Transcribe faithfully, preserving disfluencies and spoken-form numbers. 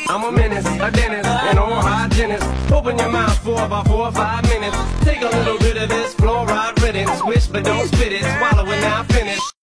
I'm a menace, a dentist, an oral hygienist. Open your mouth for about four or five minutes. Take a little bit of this fluoride riddance. Swish but don't spit it.